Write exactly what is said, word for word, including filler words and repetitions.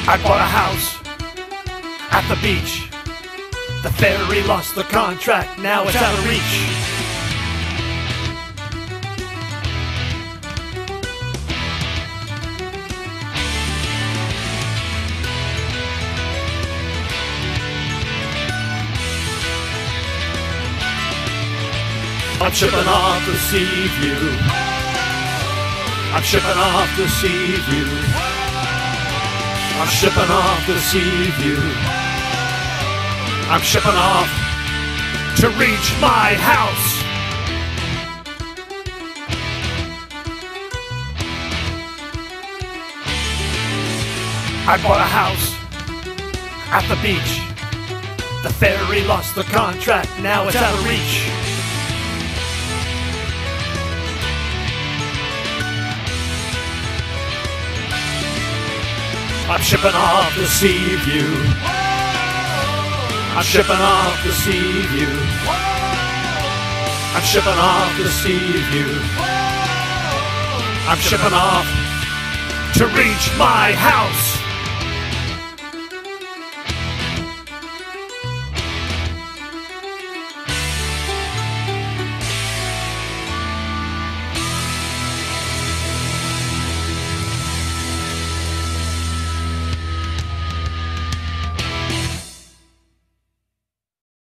I bought a house at the beach. The ferry lost the contract, now it's out of reach. I'm shipping off to Seaview. I'm shipping off to Seaview. I'm shipping off to Seaview. I'm shipping off to reach my house. I bought a house at the beach. The ferry lost the contract, now it's out of reach. I'm shipping off to Seaview. I'm shipping off to Seaview. I'm shipping off to Seaview. I'm shipping off to reach my house.